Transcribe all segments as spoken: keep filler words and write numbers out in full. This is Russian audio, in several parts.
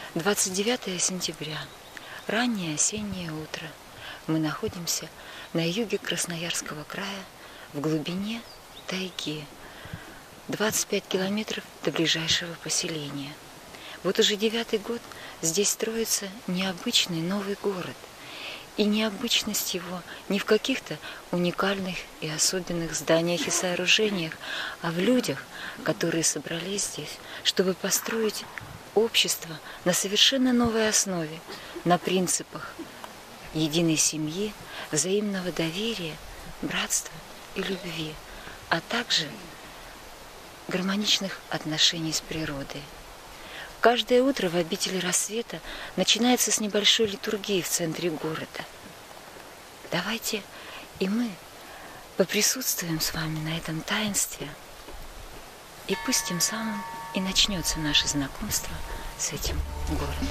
двадцать девятое сентября. Раннее осеннее утро. Мы находимся на юге Красноярского края, в глубине тайги. двадцать пять километров до ближайшего поселения. Вот уже девятый год здесь строится необычный новый город. И необычность его не в каких-то уникальных и особенных зданиях и сооружениях, а в людях, которые собрались здесь, чтобы построить общество на совершенно новой основе, на принципах единой семьи, взаимного доверия, братства и любви, а также гармоничных отношений с природой. Каждое утро в обители рассвета начинается с небольшой литургии в центре города. Давайте и мы поприсутствуем с вами на этом таинстве, и пусть тем самым и начнется наше знакомство с этим городом.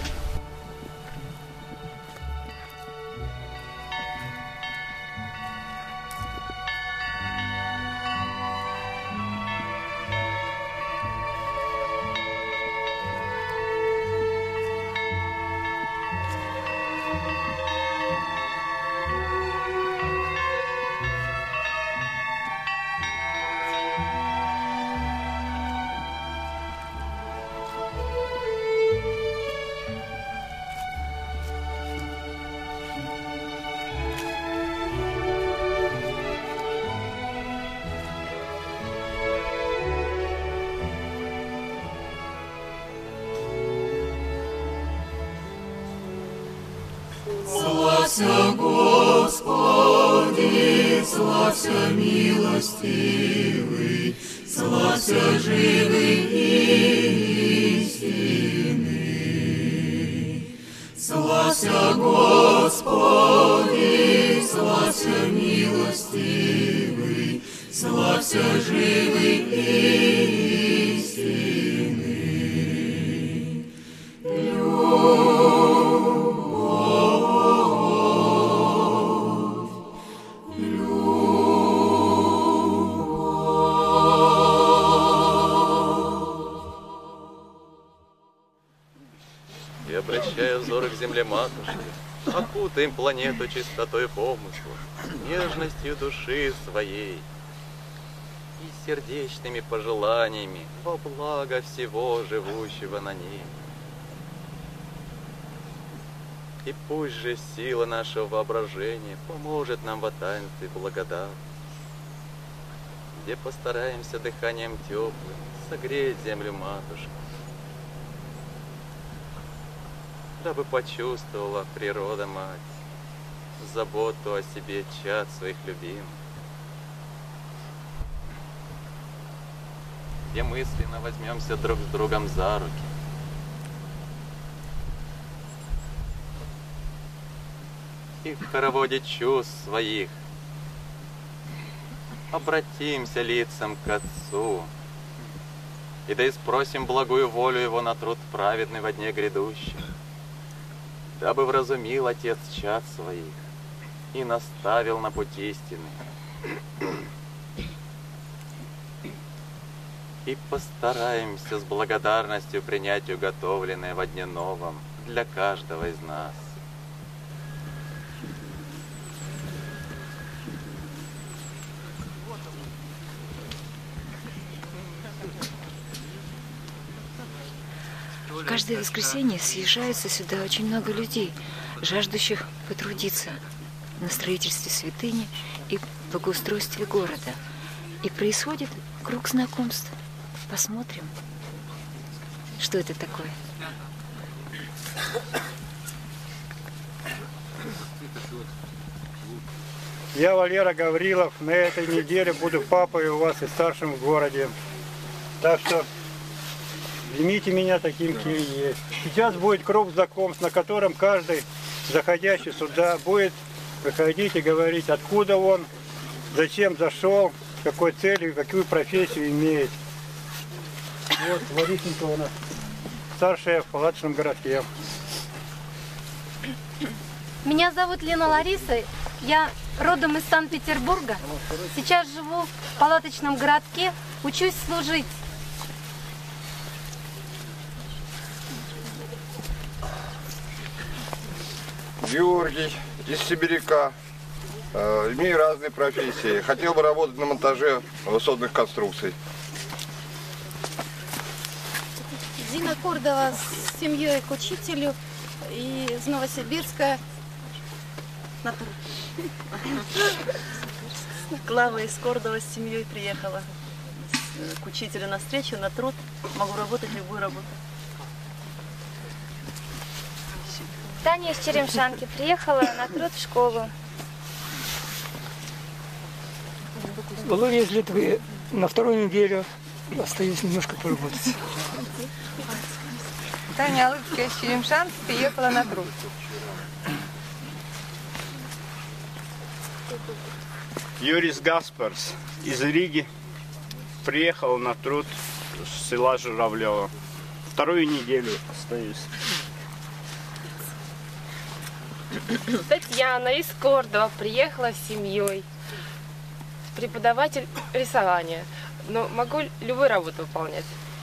Славься, Господи, славься, милостивый, славься, живый и истинный. Славься, Господи, славься, милостивый, славься, живый и истинный. Земле матушки, окутаем планету чистотой помысла, нежностью души своей и сердечными пожеланиями во благо всего живущего на ней. И пусть же сила нашего воображения поможет нам в таинстве благодати, где постараемся дыханием теплым согреть землю матушки, дабы почувствовала природа мать заботу о себе чад своих любимых, где мысленно возьмемся друг с другом за руки, и в хороводе чувств своих обратимся лицом к Отцу, и да испросим благую волю Его на труд праведный во дне грядущем, дабы вразумил Отец чад своих и наставил на путь истины. И постараемся с благодарностью принять уготовленное во дне новом для каждого из нас. Каждое воскресенье съезжается сюда очень много людей, жаждущих потрудиться на строительстве святыни и благоустройстве города. И происходит круг знакомств. Посмотрим, что это такое. Я Валера Гаврилов. На этой неделе буду папой у вас и старшим в городе. Так что примите меня таким, каким есть. Сейчас будет круг знакомств, на котором каждый заходящий сюда будет выходить и говорить, откуда он, зачем зашел, с какой целью, какую профессию имеет. Вот Ларисенька у нас, старшая в палаточном городке. Меня зовут Лена Лариса, я родом из Санкт-Петербурга. Сейчас живу в палаточном городке, учусь служить. Георгий из Сибиряка. Э, имею разные профессии. Хотел бы работать на монтаже высотных конструкций. Зина Кордова с семьей к учителю и из Новосибирска на труд. Клава из Кордова с семьей приехала к учителю на встречу, на труд. Могу работать любую работу. Таня из Черемшанки приехала на труд в школу. Володя из Литвы. На вторую неделю остаюсь немножко поработать. Таня Алыбская из Черемшанска приехала на труд. Юрис Гаспарс из Риги приехал на труд с села Журавлева. Вторую неделю остаюсь. Татьяна из Кордова приехала с семьей. Преподаватель рисования. Но могу любую работу выполнять.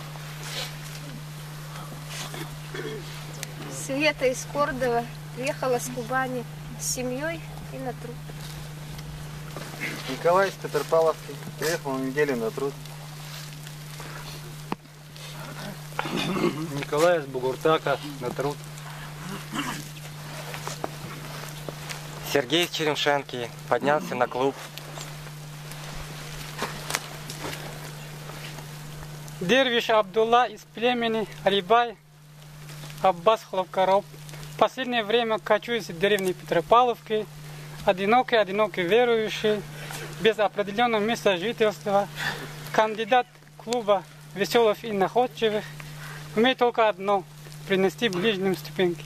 Света из Кордова приехала с Кубани с семьей и на труд. Николай из Петропавловки приехал на неделю на труд. Николай из Бугуртака на труд. Сергей из Черемшанки поднялся на клуб. Дервиш Абдулла из племени Арибай, Аббас Хлопкороб. В последнее время кочуюсь в деревне Петропавловки. Одинокий, одинокий верующий, без определенного места жительства. Кандидат клуба веселых и находчивых. Умеет только одно – принести ближним ступеньки.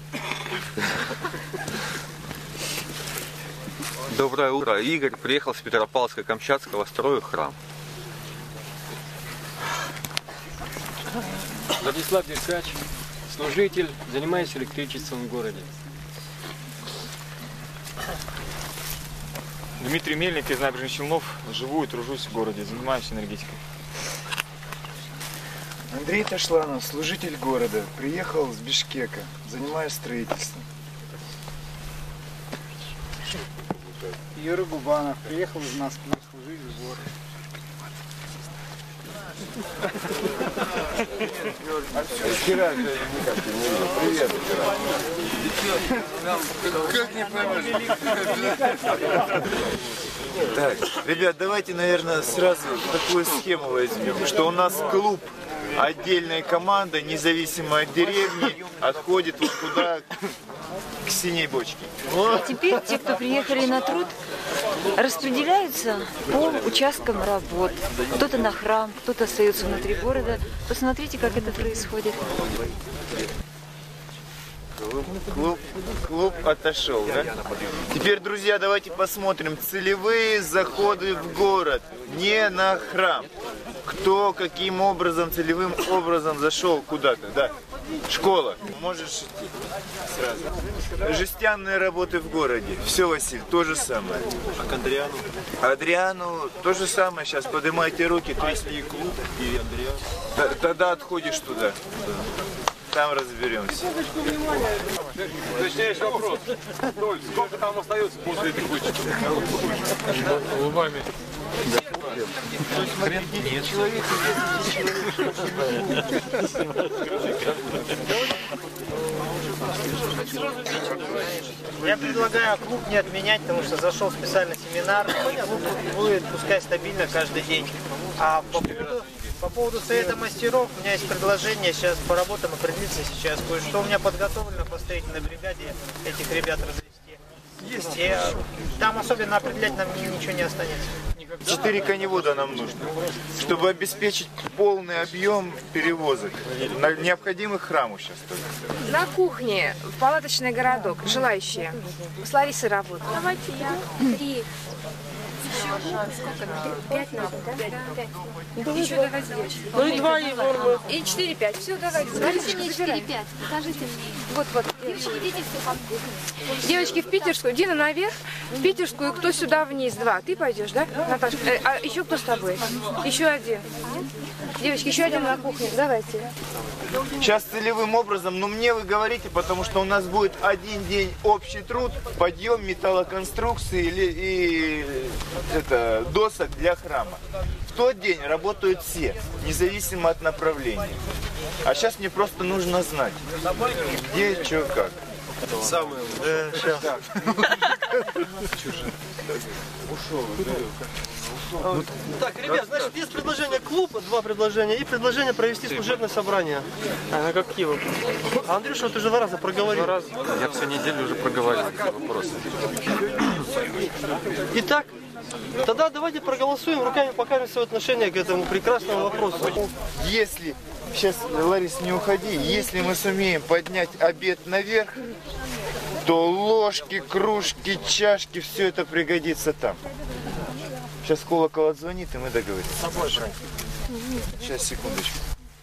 Доброе утро. Игорь приехал с Петропавловска-Камчатского, строю храм. Владислав Деркач, служитель, занимаюсь электричеством в городе. Дмитрий Мельник из Набережных Челнов, живу и тружусь в городе, занимаюсь энергетикой. Андрей Ташланов, служитель города, приехал с Бишкека, занимаюсь строительством. Юра Губанов приехал из Москвы служить в городе. Вчера же никак не видел. Привет, Как не поймешь? Так, ребят, давайте, наверное, сразу такую схему возьмем, что у нас клуб, отдельная команда, независимо от деревни, отходит вот туда, к синей бочке. А теперь те, кто приехали на труд, распределяются по участкам работ. Кто-то на храм, кто-то остается внутри города. Посмотрите, как это происходит. Клуб, клуб, клуб отошел, да? Теперь, друзья, давайте посмотрим целевые заходы в город, не на храм. Кто каким образом, целевым образом зашел куда-то, да? Школа. Можешь идти сразу. Жестянные работы в городе. Все, Василий, то же самое. А к Андриану? Адриану то же самое. Сейчас поднимайте руки. Если клуб и Андриан. Т Тогда отходишь туда. Там разберемся. Точнейший вопрос. Толь, сколько там остается после этой вычетки? Лбами. Хрен нет. Человек Я предлагаю клуб не отменять, потому что зашел специальный семинар. Клуб будет, пускай стабильно каждый день. А по поводу, по поводу совета мастеров, у меня есть предложение. Сейчас по работам определиться сейчас. Кое-что у меня подготовлено по строительной бригаде этих ребят развести. Есть. И там особенно определять нам ничего не останется. Четыре коневода нам нужно, чтобы обеспечить полный объем перевозок, необходимых храму сейчас только. На кухне в палаточный городок желающие с Ларисой работать. Давайте я. Три. Пять надо, да? Еще давайте девочки. Ну и два, Егор. И четыре-пять. Все, давайте. Скажите мне четыре-пять. Покажите мне. Вот, вот. Девочки, идите все по кухне. Девочки, в питерскую. Дина наверх, в питерскую, кто сюда вниз? Два. Ты пойдешь, да, Наташа? Э, а еще кто с тобой? Еще один. Девочки, еще один на кухне. Давайте. Сейчас целевым образом, но мне вы говорите, потому что у нас будет один день общий труд, подъем металлоконструкции или и, это, досок для храма. В тот день работают все, независимо от направления. А сейчас мне просто нужно знать, где, что, как. Самое лучшее. Сейчас. Ушел. Так, ребят, значит, есть предложение клуба, два предложения, и предложение провести служебное собрание. А на какие вопросы? А Андрюша, вот уже два раза проговорил. Два раза? Я всю неделю уже проговаривал эти вопросы. Итак, тогда давайте проголосуем, руками покажем свое отношение к этому прекрасному вопросу. Если, сейчас, Ларис, не уходи, если мы сумеем поднять обед наверх, то ложки, кружки, чашки, все это пригодится там. Сейчас колокол отзвонит, и мы договоримся. Сейчас, секундочку.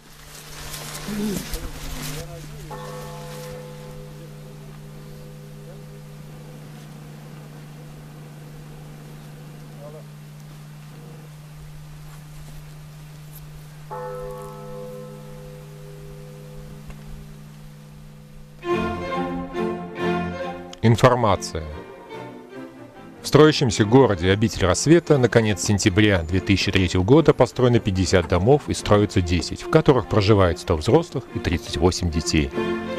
Информация. В строящемся городе Обитель Рассвета на конец сентября две тысячи третьего года построено пятьдесят домов и строится десять, в которых проживает сто взрослых и тридцать восемь детей.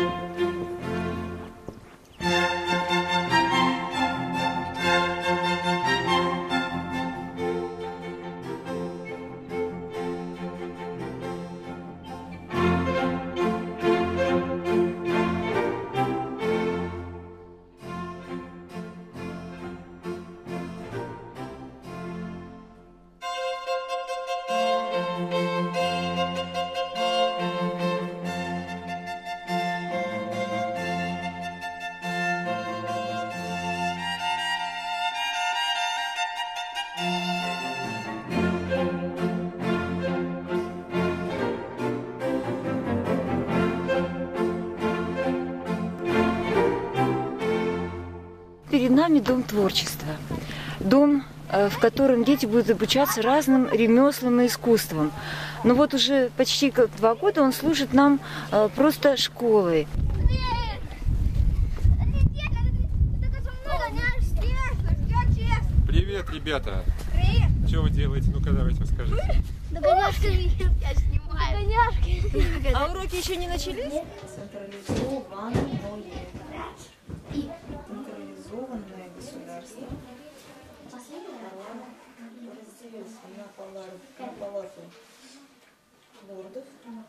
Перед нами дом творчества. Дом, в котором дети будут обучаться разным ремеслам и искусствам. Но вот уже почти как два года он служит нам просто школой. Привет, ребята! Привет! Что вы делаете? Ну-ка, давайте расскажите. Догоняшки я снимаю. Догоняшки. А уроки еще не начались? Централизованное государство. На палату лордов.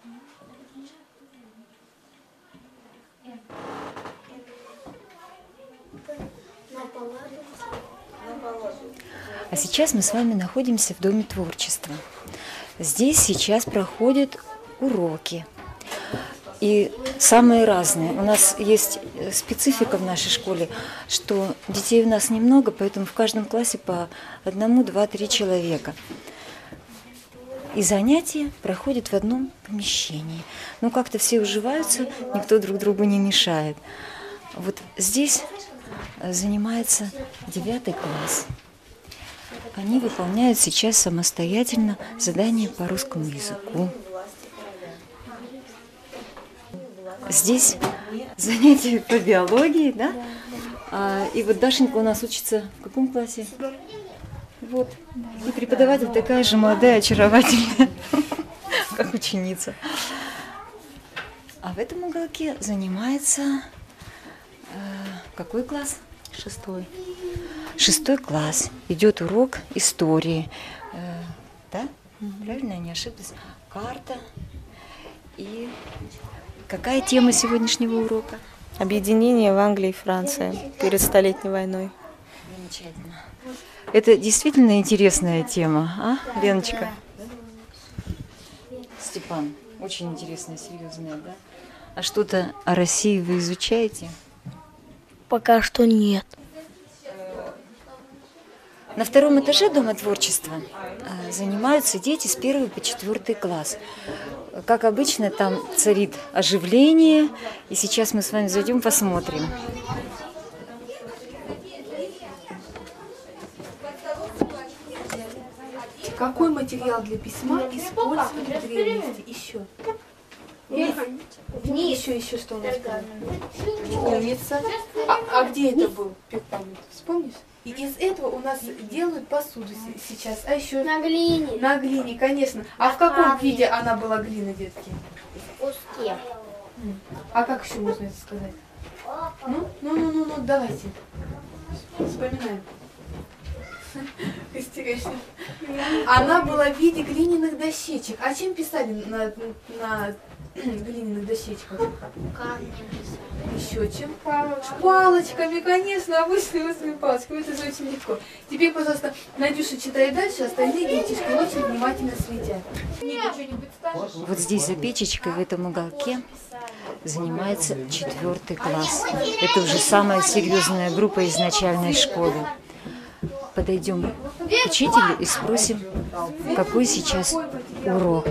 А сейчас мы с вами находимся в Доме творчества. Здесь сейчас проходят уроки. И самые разные. У нас есть специфика в нашей школе, что детей у нас немного, поэтому в каждом классе по одному, два, три человека. И занятия проходят в одном помещении. Ну, как-то все уживаются, никто друг другу не мешает. Вот здесь занимается девятый класс. Они выполняют сейчас самостоятельно задания по русскому языку. Здесь занятия по биологии, да? А, и вот Дашенька у нас учится в каком классе? Вот. И преподаватель такая же молодая, очаровательная, как ученица. А в этом уголке занимается э, какой класс? Шестой. Шестой класс. Идет урок истории. Э, да? Правильно, я не ошиблась. Карта. И какая тема сегодняшнего урока? Объединение в Англии и Франции перед Столетней войной. Замечательно. Это действительно интересная тема, а, Леночка? Степан, очень интересная, серьезная, да? А что-то о России вы изучаете? Пока что нет. На втором этаже Дома творчества занимаются дети с первого по четвертый класс. Как обычно, там царит оживление, и сейчас мы с вами зайдем, посмотрим. Какой материал для письма использовали в древности? Еще. Еще, еще что у нас было? Умница. А, а где это был пергамент? Вспомнишь? И из этого у нас делают посуду сейчас. А еще на глине. На глине, конечно. А в каком виде она была глина, детки? В куске. А как еще можно это сказать? Ну, ну, ну, ну, ну, давайте. Вспоминаем. Истерично. Она была в виде глиняных дощечек. А чем писали на, на глиняных дощечках? Камнем писали. Еще чем? Палочками, конечно, обычные узкие палочки. Это же очень легко. Теперь, пожалуйста, Надюша, читай дальше, остальные детишки очень внимательно следят. Вот здесь за печечкой, в этом уголке, занимается четвертый класс. Это уже самая серьезная группа из начальной школы. Подойдем к учителю и спросим, какой сейчас урок.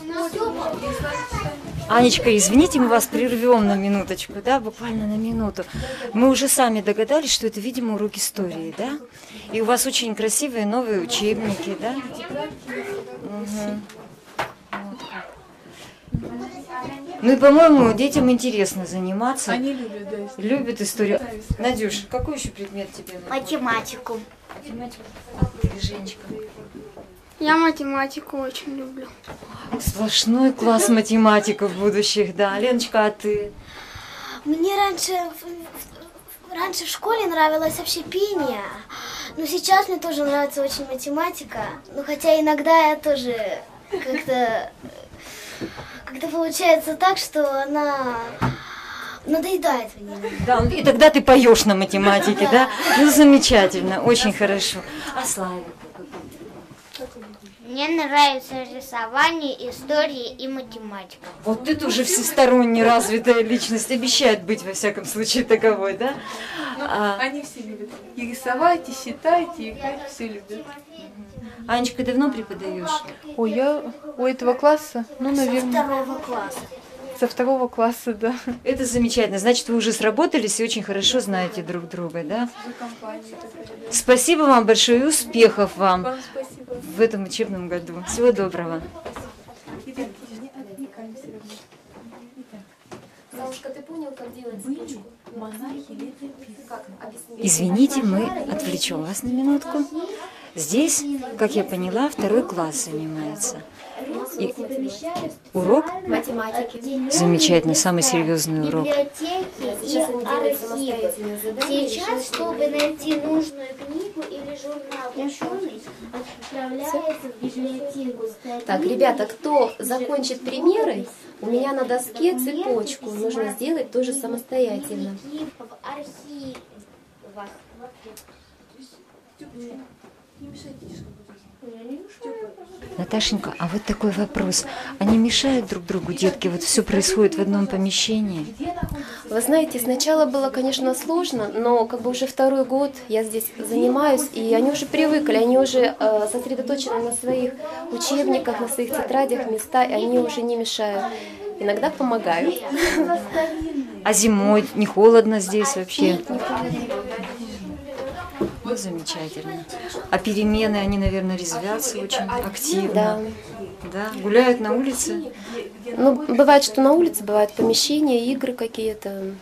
Анечка, извините, мы вас прервем на минуточку, да, буквально на минуту. Мы уже сами догадались, что это, видимо, урок истории, да? И у вас очень красивые новые учебники, да? Угу. Вот как. Ну и, по-моему, детям интересно заниматься. Они любят, да, историю. Любят историю. Надюш, какой еще предмет тебе? Математику. Математику. Женечка. Я математику очень люблю. Сплошной класс математиков будущих, да. Леночка, а ты? Мне раньше, раньше в школе нравилось вообще пение, но сейчас мне тоже нравится очень математика. Ну, хотя иногда я тоже как-то, как-то получается так, что она надоедает мне. Да, и тогда ты поешь на математике, да? Ну, замечательно, очень хорошо. А Славик? Мне нравится рисование, история и математика. Вот ты тоже всесторонне развитая личность, обещает быть, во всяком случае, таковой, да? Ну, а... Они все любят. И рисовать, и считать, и играть, все любят. Анечка, давно преподаешь? Ой, я у этого класса, ну, наверное... Со второго класса. Со второго класса, да. Это замечательно. Значит, вы уже сработались и очень хорошо знаете друг друга, да? Спасибо вам большое и успехов вам, вам спасибо. В этом учебном году. Всего доброго. Бабушка, ты понял, как делать спичку? Извините, мы отвлечем вас на минутку. Здесь, как я поняла, второй класс занимается. И урок математики. Замечательно, самый серьезный урок. Сейчас, Сейчас, чтобы найти нужную книгу или журнал, ученый отправляется в библиотеку. Так, ребята, кто закончит примеры, у меня на доске цепочку нужно сделать тоже самостоятельно. В архивах. Наташенька, а вот такой вопрос. Они мешают друг другу, детки? Вот все происходит в одном помещении? Вы знаете, сначала было, конечно, сложно, но как бы уже второй год я здесь занимаюсь, и они уже привыкли, они уже э, сосредоточены на своих учебниках, на своих тетрадях, места, и они уже не мешают. Иногда помогают. А зимой не холодно здесь вообще? Вот замечательно. А перемены, они, наверное, резвятся очень активно. Да. Да? Гуляют на улице? Ну, бывает, что на улице, бывают помещения, игры какие-то.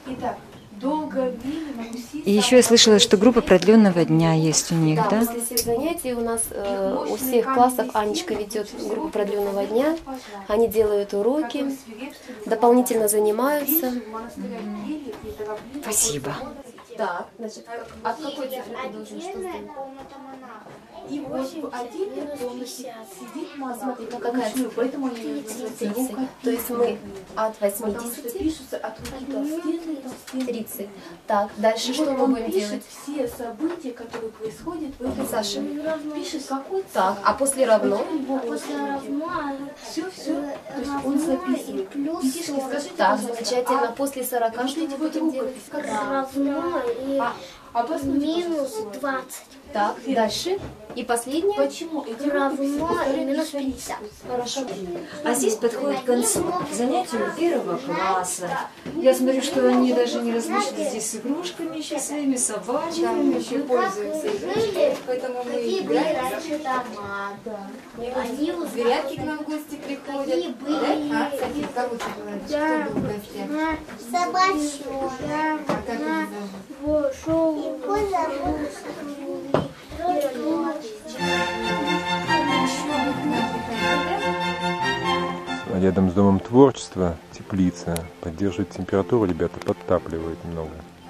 И еще я слышала, что группа продленного дня есть у них, да? Да, после всех занятий у нас э, у всех классов Анечка ведет группу продленного дня. Они делают уроки, дополнительно занимаются. Спасибо. Так, значит, от какой цифры ты должен что сделать? И восемь отдельной комнате сидит мама. Смотри, ну какая цифра? Поэтому тридцать. То есть мы от восьмидесяти до тридцать. Так, дальше что мы будем делать? Все события, которые происходят в этом. Саша, пишет какой. Так, а после равно? После равно. Все, все. То есть он записывает. Плюс Так, замечательно. После сорока что мы будем делать? равно и Минус двадцать. Так, дальше. И последнее? Почему? Равно минус пятьдесят. Хорошо. А здесь подходит к концу занятию первого класса. Я смотрю, что они даже не различны здесь с игрушками еще своими, собачками, еще пользуются игрушками. Поэтому мы играем. Они Зверятки к нам в гости приходят. Какие были? Да? А, София, кого ты была? Да. Кто был в гостях? Собачья. А как они зовут? Рядом с Домом творчества теплица. Поддерживает температуру, ребята подтапливают немного.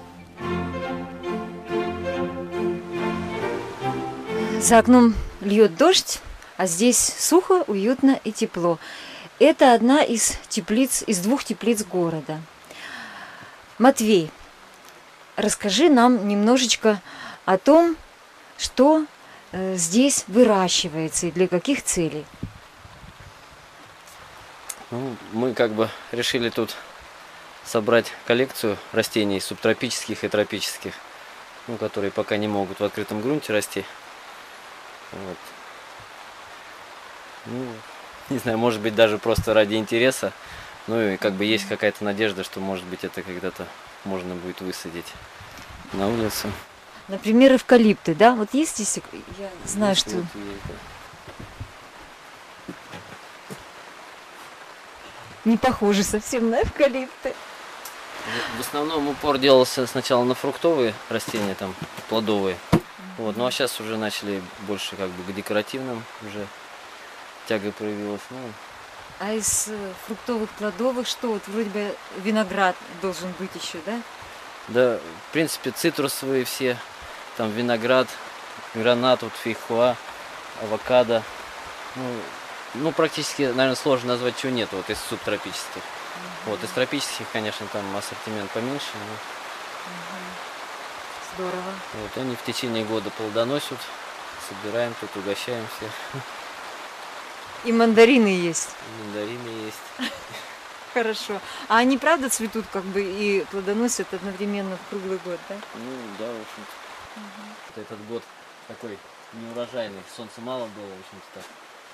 За окном льет дождь, а здесь сухо, уютно и тепло. Это одна из теплиц, из двух теплиц города. Матвей, расскажи нам немножечко о том, что э, здесь выращивается и для каких целей. Ну, мы как бы решили тут собрать коллекцию растений субтропических и тропических, ну, которые пока не могут в открытом грунте расти. Вот. Ну, не знаю, может быть, даже просто ради интереса. Ну и как бы есть какая-то надежда, что, может быть, это когда-то можно будет высадить на улицу. Например, эвкалипты, да? Вот есть здесь, я знаю, что... Вот есть, да. Не похоже совсем на эвкалипты. В основном упор делался сначала на фруктовые растения, там, плодовые. Вот, ну а сейчас уже начали больше как бы к декоративным, уже тяга проявилась. Ну. А из фруктовых, плодовых что? Вот вроде бы виноград должен быть еще, да? Да, в принципе, цитрусовые все, там виноград, гранат, вот фейхоа, авокадо. Ну, ну, практически, наверное, сложно назвать, чего нет вот из субтропических. Uh-huh. Вот из тропических, конечно, там ассортимент поменьше. Но... Uh-huh. Здорово. Вот они в течение года плодоносят, собираем тут, угощаем всех. И мандарины есть. И мандарины есть. Хорошо. А они правда цветут как бы и плодоносят одновременно в круглый год, да? Ну да, в общем-то. Угу. Этот год такой неурожайный, солнца мало было, в общем-то так.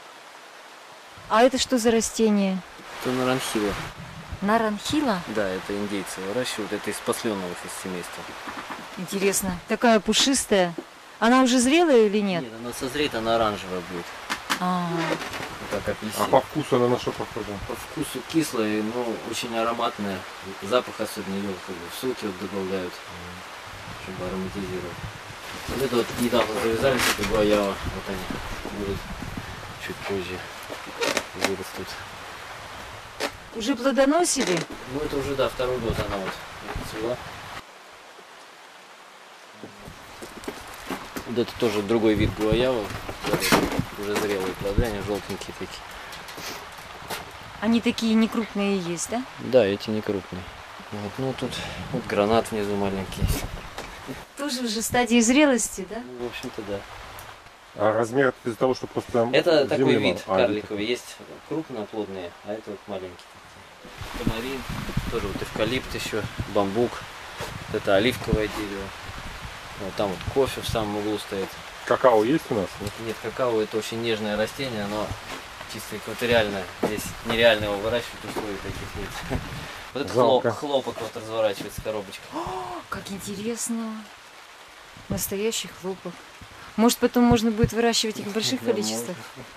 А это что за растение? Это наранхила. Наранхила? Да, это индейцы выращивают, это из посленовых из семейства. Интересно. Такая пушистая. Она уже зрелая или нет? Нет, она созреет, она оранжевая будет. А, как апельсин. А по вкусу она на что похожа? По вкусу кислая, но очень ароматная. Запах особенно ее как бы, в соки вот добавляют, чтобы ароматизировать. Вот это вот недавно завязались, это гуаява. Вот они будут чуть позже вырастут. Уже плодоносили? Ну это уже, да, второй год она вот цвела. Вот это тоже другой вид гуаявы. Уже зрелые плоды, они желтенькие такие. Они такие не крупные есть, да? Да, эти не крупные. Вот, ну тут вот гранат внизу маленький. Тоже уже стадии зрелости, да? Ну, в общем-то, да. А размер из-за того, что просто это такой вид а, карликовый. Есть крупноплодные, а это вот маленький. Тамарин, тоже вот эвкалипт еще, бамбук. Вот это оливковое дерево. Вот там вот кофе в самом углу стоит. Какао есть у нас? Нет, нет, какао это очень нежное растение, оно чисто экваториальное. Здесь нереально его выращивать, условий таких нет. Вот это хлоп, хлопок вот разворачивается, коробочка. О, как интересно. Настоящий хлопок. Может, потом можно будет выращивать их в больших количествах?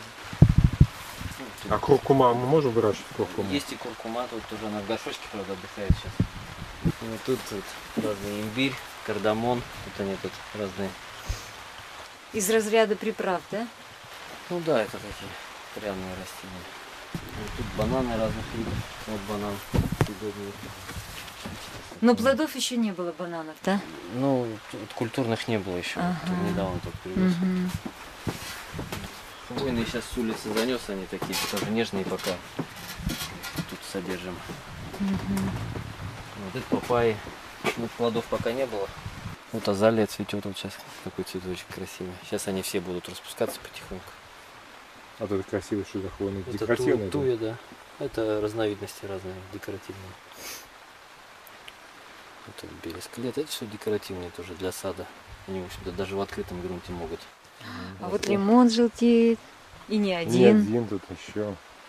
А куркума мы можем выращивать куркуму? Есть и куркума, тут уже она в горшочке, правда, отдыхает сейчас. Вот тут, тут разный имбирь, кардамон, вот они тут разные. Из разряда приправ, да? Ну да, это такие пряные растения. Вот тут бананы разных видов. Вот банан удобный. Но плодов еще не было бананов, да? Ну, тут культурных не было еще. Ага. Тут недавно только привез. Угу. Хвойные сейчас с улицы занес, они такие тоже нежные пока. Тут содержим. Угу. Вот это папайи. Ну, плодов пока не было. Вот азалия цветет вот сейчас. Такой цветочек красивый. Сейчас они все будут распускаться потихоньку. А вот это красивый, что за хвойный? Это Декоративный? Ту, туя, да. Это разновидности разные, декоративные. Это березка. Лет, это все декоративные тоже для сада. Они, в общем-то, даже в открытом грунте могут. А вот лимон желтеет. И не один. Не один тут еще.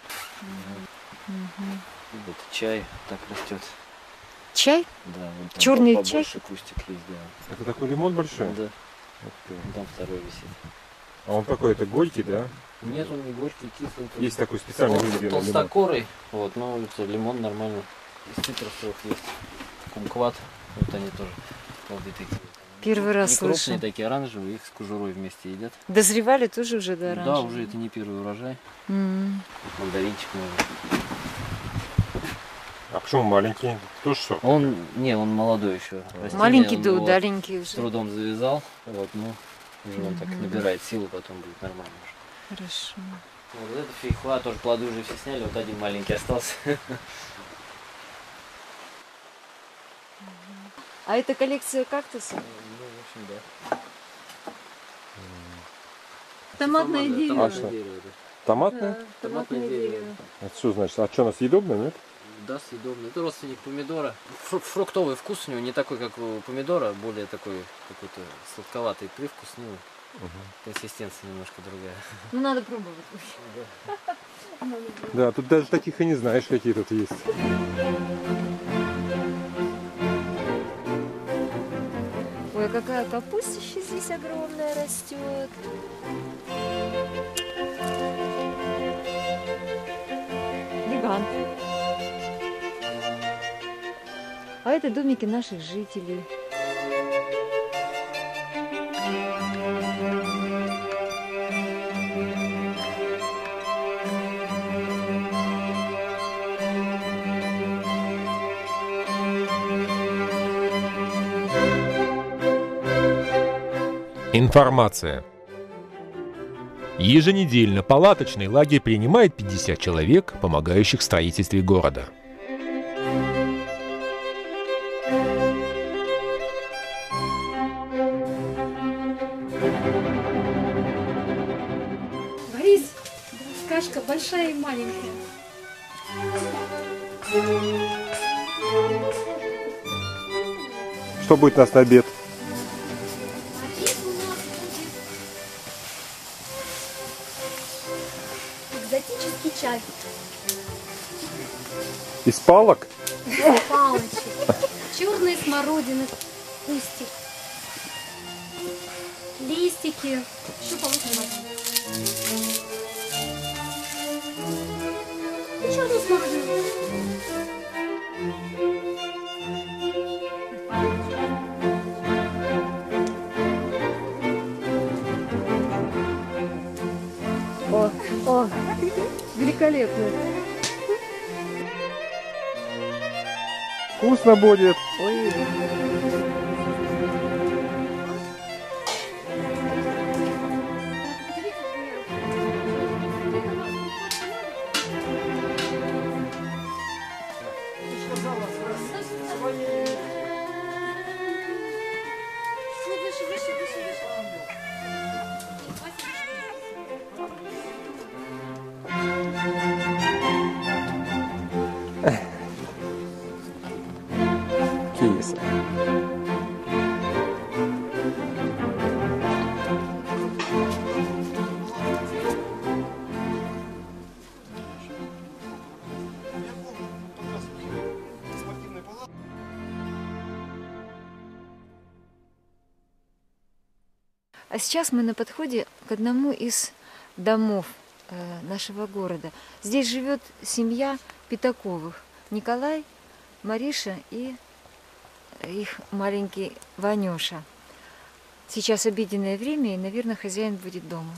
Угу. Вот чай так растет. Чай? Да. Вот черный побольше чай? Кустик есть, да. Это такой лимон большой? Да. Там второй висит. А он какой-то горький, да? Нет, он не горький, кислый. Есть такой специальный выведенный лимон. Толстокорый. Вот, но это лимон нормально. Из цитрусовых есть кумкват. Вот они тоже плоды такие. Первый раз не слышу. крупные такие, оранжевые, их с кожурой вместе едят. Дозревали тоже уже до оранжевого? Да, уже это не первый урожай. Mm. Мандаринчик, наверное. А почему маленький? Тоже сорт? Он, не, он молодой еще. Растение, маленький, да, его удаленький уже. С трудом завязал, вот, ну, уже он mm-hmm. так набирает силу, потом будет нормально уже. Хорошо. Вот это фейхоа, тоже плоды уже все сняли, вот один маленький остался. А это коллекция кактусов? Ну, в общем, да. Томатное дерево. А что? Томатное? Да, томатное дерево. Это что значит? А что, у нас съедобное, нет? Да, съедобное. Это родственник помидора. Фру- фруктовый вкус у него не такой, как у помидора, более такой какой-то сладковатый привкус, ну, угу. Консистенция немножко другая. Ну, надо пробовать. Да. Да, тут даже таких и не знаешь, какие тут есть. Ой, какая капустища здесь огромная растет. Гигант. А это домики наших жителей. Информация. Еженедельно палаточный лагерь принимает пятьдесят человек, помогающих в строительстве города. Борис, кашка большая и маленькая. Что будет у нас на обед? Экзотический чай. Из палок? Палочек. Черные смородины, кустик. Листики. Еще получше. И черную смородину. О, о, великолепно. Вкусно будет. Ой. Кейсы. А сейчас мы на подходе к одному из домов э, нашего города. Здесь живет семья Пятаковых. Николай, Мариша и их маленький Ванюша. Сейчас обеденное время, и, наверное, хозяин будет дома.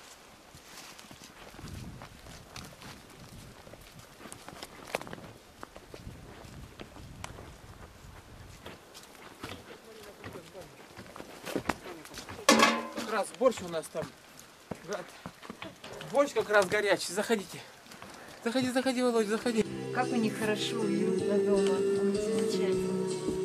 Как раз борщ у нас там. Борщ как раз горячий. Заходите. Заходи, заходи, Володя, заходи. Как у них хорошо, уютно дома. Он замечательно.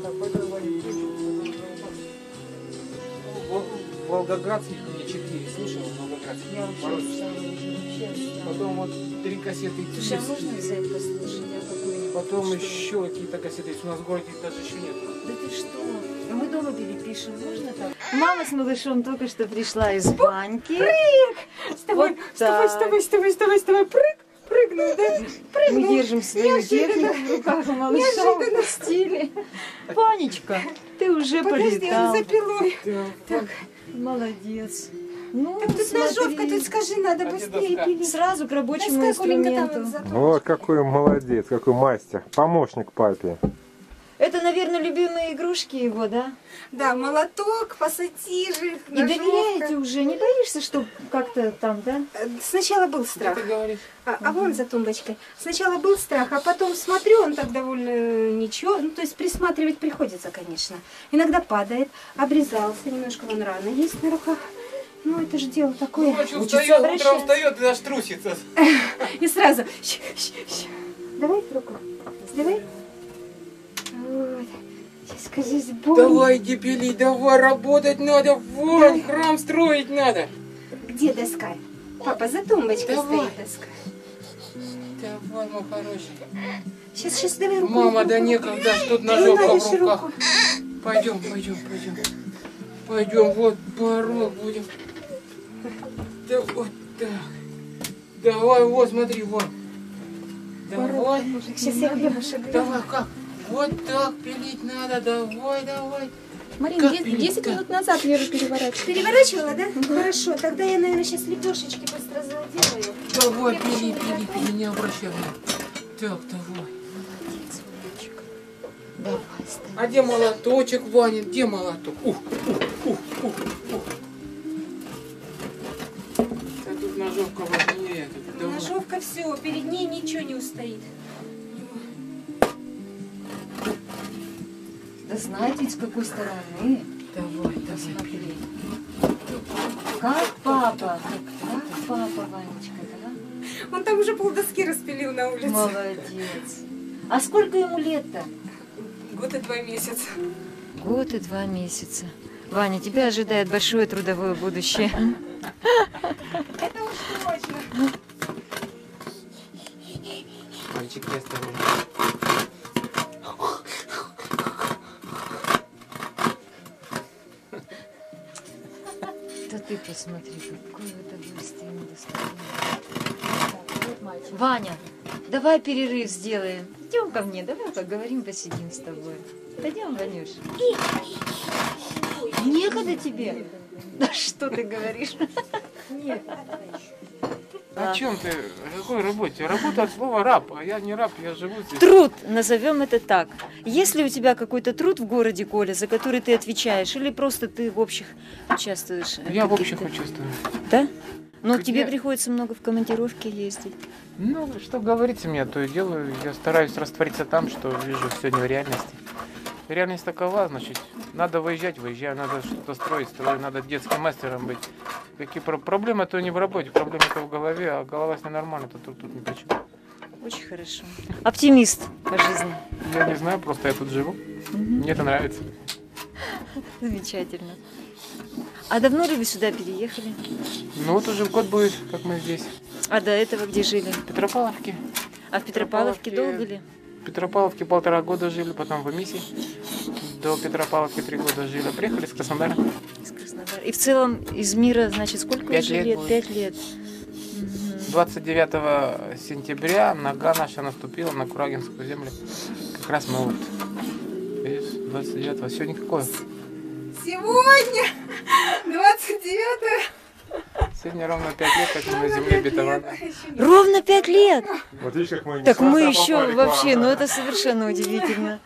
Волгоградских у меня четыре. Слышала, Волгоградских? Я вообще Потом вот три кассеты. Слушай, а можно взять послушать, а какую-нибудь? потом еще какие-то кассеты. У нас в городе даже еще нет. Да ты что? Мы дома перепишем, можно так? Мама с малышом только что пришла из баньки. Прыг! Вставай, Вот вставай, вставай, вставай, вставай, вставай, прыг! Прыгнул, да? Прыгнул. Мы держим свою технику в руках, а малыша Неожиданно. упустили. Ванечка, ты уже Подожди, полетал. он за пилой. Так, молодец. Ну, Так тут смотри. ножовка, тут скажи, надо быстрее пилить. Сразу к рабочему Доска, Коленька, там инструменту. вот за- Вот какой молодец, какой мастер. Помощник папе. Это, наверное, любимые игрушки его, да? Да, молоток, пассатижи, И доверяете уже? Не боишься, что как-то там, да? Сначала был страх. Ты говоришь? А, а вон за тумбочкой. Сначала был страх, а потом смотрю, он так довольно ничего. Ну, то есть присматривать приходится, конечно. Иногда падает, обрезался, немножко вон раны есть на руках. Ну, это же дело такое. Ночью Учится встает, утром обращаться. встает и аж трусится. И сразу. щ, щ, щ. Давай руку. Давай. Вот. Сейчас, кажись, больно. Давай, дебили, давай, работать надо, вон, храм строить надо. Где доска? Папа, за тумбочкой Давай. стоит доска. Давай, мой хороший. Сейчас, сейчас, давай руку. Мама, руку, да руку. некогда, тут Ну, ножовка надо в ж руках. руку. Пойдем, пойдем, пойдем. Пойдем, вот порог будем. Да вот так. Давай, вот, смотри, вот. Давай. Сейчас я хлебушек. Давай, как? Вот так пилить надо, давай, давай. Марин, Как де- пилить, десять как? минут назад я уже переворачивала. Переворачивала, да? Хорошо, тогда я, наверное, сейчас лепешечки быстро заделаю. Давай, пили, пили, пили, не обращай внимания. Так, давай. Давай, ставь. А где молоточек, Ваня? Где молоток? Ух, ух, ух, ух, ух. Да тут ножовка важнее. Тут, давай. Ножовка все, перед ней ничего не устоит. Да знаете, с какой стороны? Давай, давай. Смотри. Как папа? Как папа, Ванечка, да? Он там уже полдоски распилил на улице. Молодец. А сколько ему лет-то? Год и два месяца. Год и два месяца. Ваня, тебя ожидает большое трудовое будущее. Это уж точно. Мальчик, я осторожно. Да ты посмотри, какое удовольствие ему доставляет. Ваня, давай перерыв сделаем. Идем ко мне, давай поговорим, посидим с тобой. Пойдем, Ванюш. Некогда тебе? Да что ты говоришь? Нет. О чем ты? О какой работе? Работа от слова раб, а я не раб, я живу здесь. Труд, назовем это так. Есть ли у тебя какой-то труд в городе, Коля, за который ты отвечаешь, или просто ты в общих участвуешь? Я в общих участвую. Да? Но Как тебе я- приходится много в командировке ездить. Ну, что говорится мне, то и делаю. Я стараюсь раствориться там, что вижу сегодня в реальности. Реальность такова, значит, надо выезжать, выезжаю, надо что-то строить, строю, надо детским мастером быть. Какие про- проблемы, то не в работе, проблемы-то в голове, а голова с ненормальной, то тут, тут ни при чем. Очень хорошо. Оптимист по жизни. Я не знаю, просто я тут живу. Мгм. Мне это нравится. Замечательно. А давно ли вы сюда переехали? Ну вот уже год будет, как мы здесь. А до этого где жили? В Петропавловке. А в Петропавловке Петропавловке- долго ли? В Петропавловке полтора года жили, потом в Эмисе. До Петропавловки три года жили. Приехали с Краснодара. Из Краснодара. И в целом из мира, значит, сколько Пять уже лет лет? будет. Пять лет. двадцать девятого сентября нога наша наступила на Курагинскую землю. Как раз мы вот. Видишь, двадцать девятого. Сегодня какое? Сегодня двадцать девятое. Сегодня ровно пять лет, как мы на земле обетованной. Ровно пять лет! Вот видишь, как мы Так мы неспроста еще попали к вам. вообще, ну это совершенно удивительно.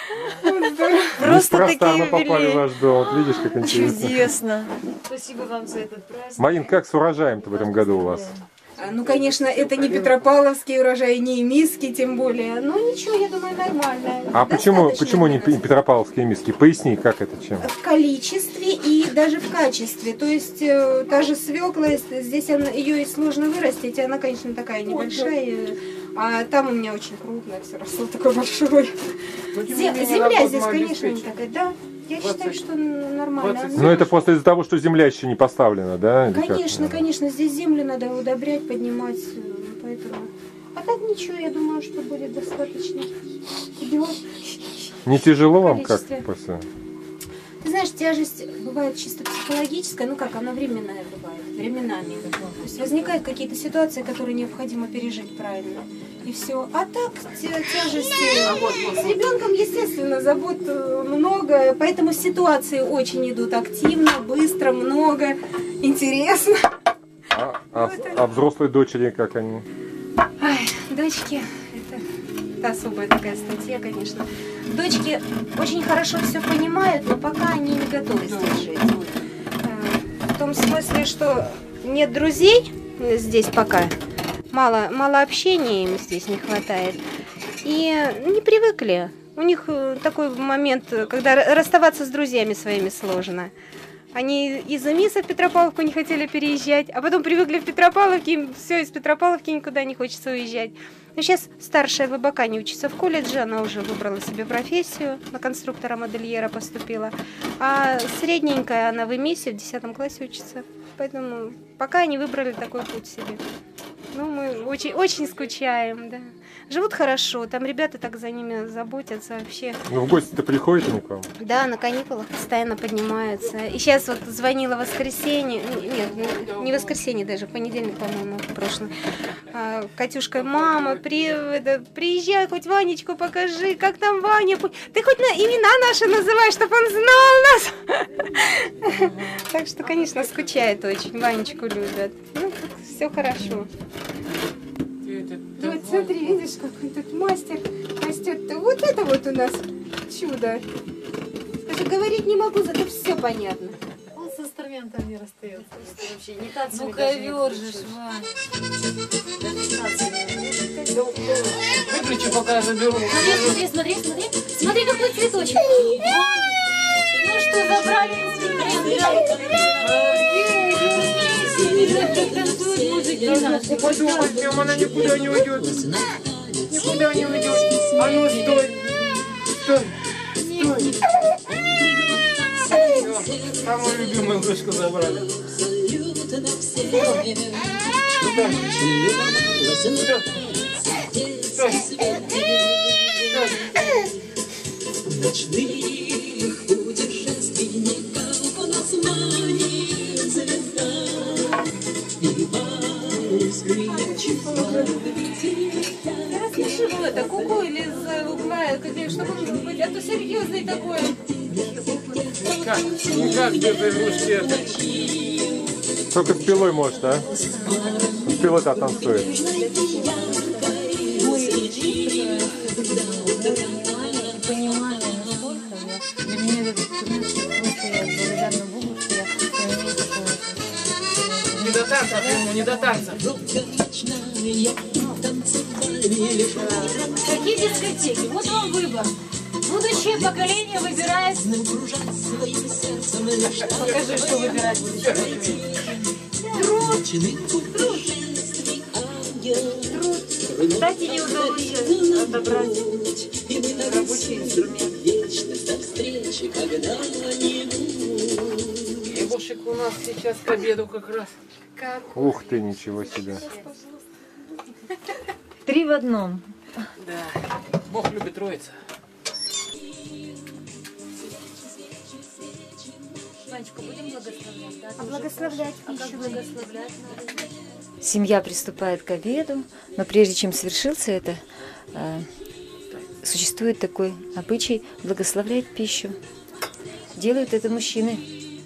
Просто Неспроста такие мы попали в юбилеи. ваш дом. Вот видишь, как интересно. Чудесно. Спасибо вам за этот праздник. Марин, как с урожаем-то в этом году у вас? А, Ну, конечно, это не Петропавловский урожай, не Эмисский, тем более. Ну, ничего, я думаю, нормально. А почему, Достаточно почему не вырос. Петропавловские миски? Поясни, как это, чем? В количестве и даже в качестве. То есть э, та же свекла, если здесь она, ее и сложно вырастить, она, конечно, такая небольшая. А там у меня очень крупное все росло, такое большое. Но, тем не Зе- менее, Земля работу здесь, мы конечно, не обеспечим. такая. Да, я считаю, двадцать что нормально. двадцать Ну, это просто из-за того, что земля еще не поставлена, да? или как? Конечно, конечно, здесь землю надо удобрять, поднимать, э, поэтому А так ничего, я думаю, что будет достаточно. Не тяжело вам Количество. как после? Ты знаешь, тяжесть бывает чисто психологическая, ну как, она временная бывает, временами. То есть возникают какие-то ситуации, которые необходимо пережить правильно. И все. А так тя- тяжести с ребенком, естественно, забот э, много, поэтому ситуации очень идут активно, быстро, много, интересно. А, а, а взрослые дочери, как они? Ай, дочки, это, это особая такая статья, конечно. Дочки очень хорошо все понимают, но пока они не готовы здесь жить. Э, В том смысле, что нет друзей здесь пока, мало, мало общения им здесь не хватает. И не привыкли. У них э, такой момент, когда р- расставаться с друзьями своими сложно. Они из Эмиса в Петропавловку не хотели переезжать, а потом привыкли в Петропавловке, им все, из Петропавловки никуда не хочется уезжать. Но сейчас старшая в Абакане учится в колледже, она уже выбрала себе профессию, на конструктора-модельера поступила. А средненькая, она в Эмисе в десятом классе учится. Поэтому пока они выбрали такой путь себе. Ну, мы очень, очень скучаем, да. Живут хорошо, там ребята так за ними заботятся вообще. Ну, в гости-то приходят они к вам? Да, на каникулах постоянно поднимаются. И сейчас вот звонила в воскресенье, нет, не воскресенье даже, понедельник, по-моему, прошлый. А, Катюшка, мама, при, это, приезжай, хоть Ванечку покажи, как там Ваня. Ты хоть на имена наши называй, чтобы он знал нас. Так что, конечно, скучает очень, Ванечку любят. Ну, все хорошо. Вот смотри, видишь, какой тут мастер растет-то. Вот это вот у нас чудо. Даже говорить не могу, зато все понятно. Он с инструментом не расстается. Вообще не танцами. Ну ковер же, Вань. Выключи, пока я заберу. Смотри, смотри, смотри, смотри. Смотри, какой цветочек. Ну что, забрали Подумать, она никуда не уйдет. Никуда не уйдет. А ну стой. Стой. Стой. Все, самую любимую игрушку забрали. Стой. Стой. Ночных путешественников у нас манит звезда. Я расскажу это, куку или из угла, чтобы он быть, а то серьезный такой. Как? Никак без игрушки это. Только с пилой может, а? С пилой-то танцует. Понимаю, насколько я... Для меня это просто я благодарна Богу, что я имею такое... Не до танцев ему, не до танцев. Какие дискотеки? Вот вам выбор. Будущее поколение выбирает... Покажи, что выбирать будешь. Труд. Труд. Труд. Кстати, не удалось отобрать рабочий инструмент. Ебушек у нас сейчас к обеду как раз. Как? Ух ты, ничего себе. Три в одном. Да. Бог любит троица. Ванечка, будем благословлять? Да? А благословлять А как еще? благословлять надо? Семья приступает к обеду, но прежде чем свершился это, э, существует такой обычай благословлять пищу. Делают это мужчины.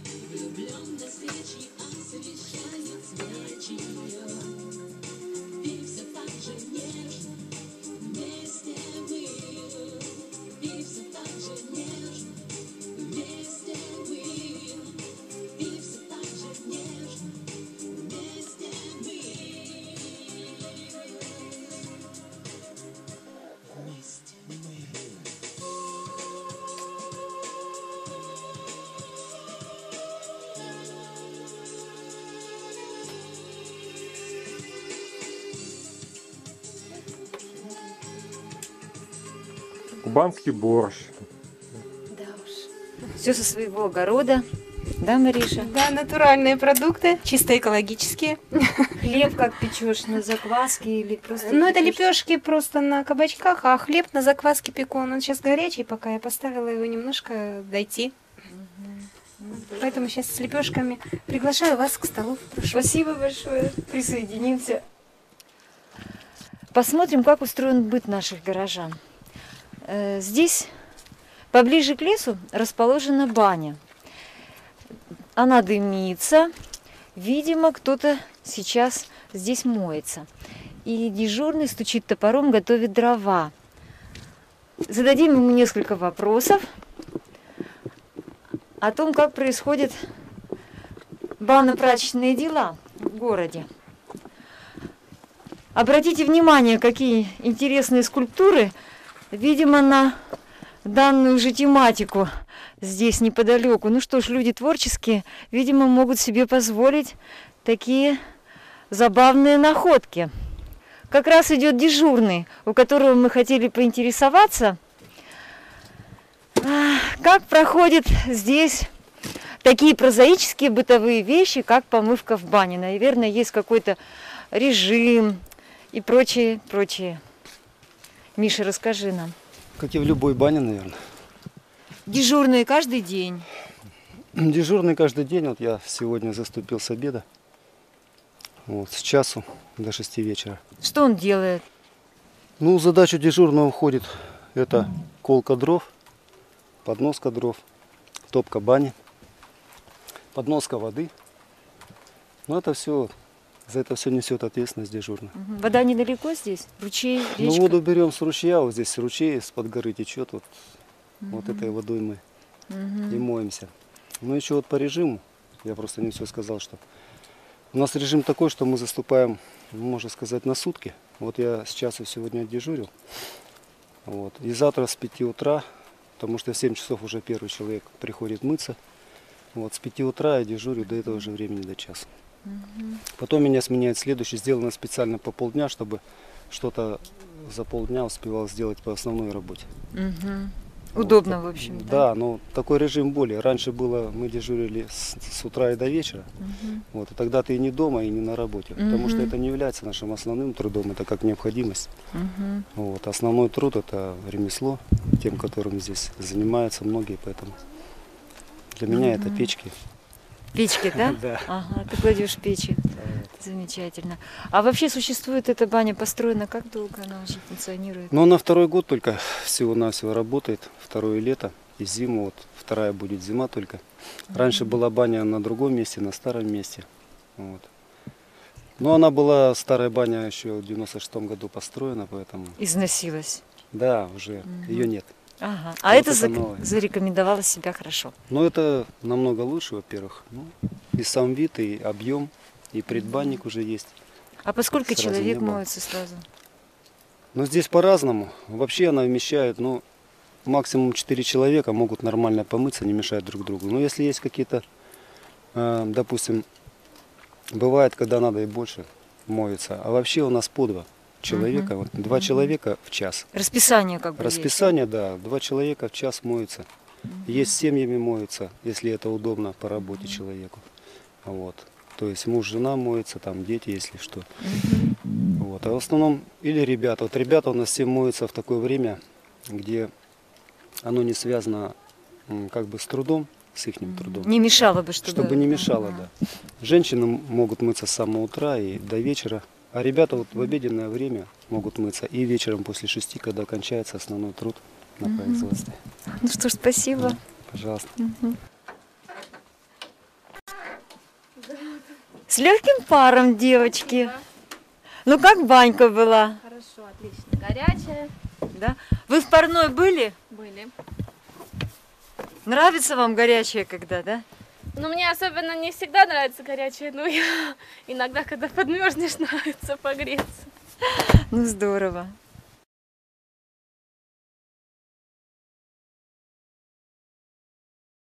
Кубанский борщ. Да уж. Все со своего огорода. Да, Мариша? Да, натуральные продукты, чисто экологические. хлеб как печешь, на закваске или просто... Ну, это лепешки просто на кабачках, а хлеб на закваске пеку. Он сейчас горячий, пока я поставила его немножко дойти. Поэтому сейчас с лепешками приглашаю вас к столу. Прошу. Спасибо большое. Присоединимся. Посмотрим, как устроен быт наших горожан. Здесь, поближе к лесу, расположена баня. Она дымится. Видимо, кто-то сейчас здесь моется. И дежурный стучит топором, готовит дрова. Зададим ему несколько вопросов о том, как происходят банно-прачечные дела в городе. Обратите внимание, какие интересные скульптуры, видимо, на данную же тематику здесь неподалеку. Ну что ж, люди творческие, видимо, могут себе позволить такие забавные находки. Как раз идет дежурный, у которого мы хотели поинтересоваться, как проходят здесь такие прозаические бытовые вещи, как помывка в бане. Наверное, есть какой-то режим и прочее, прочее. Миша, расскажи нам. Как и в любой бане, наверное. Дежурные каждый день. Дежурный каждый день. Вот я сегодня заступил с обеда. Вот, с часу до шести вечера. Что он делает? Ну, в задачу дежурного входит это колка дров, подноска дров, топка бани, подноска воды. Ну, это все, за это все несет ответственность дежурный. Угу. Вода недалеко здесь? Ручей, речка? Ну, воду берем с ручья, вот здесь ручей из-под горы течет. Вот, угу. Вот этой водой мы угу. и моемся. Ну, еще вот по режиму, я просто не все сказал, что у нас режим такой, что мы заступаем, можно сказать, на сутки. Вот я с часу сегодня дежурил. Вот. И завтра с пяти утра, потому что в семь часов уже первый человек приходит мыться. Вот, с пяти утра я дежурю до этого же времени, до часа. Угу. Потом меня сменяет следующий. Сделано специально по полдня, чтобы что-то за полдня успевал сделать по основной работе. Угу. Удобно, вот, в общем. Да, да, но такой режим более. Раньше было, мы дежурили с, с утра и до вечера. Угу. Вот, и тогда ты и не дома, и не на работе. Угу. Потому что это не является нашим основным трудом, это как необходимость. Угу. Вот, основной труд это ремесло, тем, которым здесь занимаются многие, поэтому для меня угу. это печки. Печки, да? Да. Ага, ты кладешь печи. Замечательно. А вообще существует эта баня построена? Как долго она уже функционирует? Ну, на второй год только всего-навсего работает. Второе лето и зиму. Вот вторая будет зима только. Раньше mm-hmm. была баня на другом месте, на старом месте. Вот. Но она была, старая баня, еще в девяносто шестом году построена, поэтому... Износилась? Да, уже. Mm-hmm. Ее нет. Ага. А вот это, это зарекомендовало себя хорошо? Ну, это намного лучше, во-первых. Ну, и сам вид, и объем. И предбанник уже есть. А поскольку человек моется сразу? Ну, здесь по-разному. Вообще она вмещает, ну, максимум четыре человека могут нормально помыться, не мешать друг другу. Но если есть какие-то, э, допустим, бывает, когда надо и больше моется. А вообще у нас по два человека, угу. вот, два угу. человека в час. Расписание как бы Расписание, есть, да. Два человека в час моются. Угу. Есть с семьями моются, если это удобно по работе угу. человеку. Вот. То есть муж, жена моется, там дети, если что. Mm-hmm. Вот. А в основном или ребята. Вот ребята у нас все моются в такое время, где оно не связано как бы с трудом, с их mm-hmm. трудом. Не мешало бы, чтобы... Чтобы не мешало, mm-hmm. да. Женщины могут мыться с самого утра и до вечера. А ребята вот в обеденное время могут мыться. И вечером после шести, когда кончается основной труд на mm-hmm. производстве. Ну что ж, спасибо. Да, пожалуйста. Mm-hmm. С легким паром, девочки. Да. Ну как банька была? Хорошо, отлично. Горячая. Да? Вы в парной были? Были. Нравится вам горячее когда, да? Ну, мне особенно не всегда нравится горячее, но я иногда, когда подмерзнешь, нравится погреться. Ну, здорово.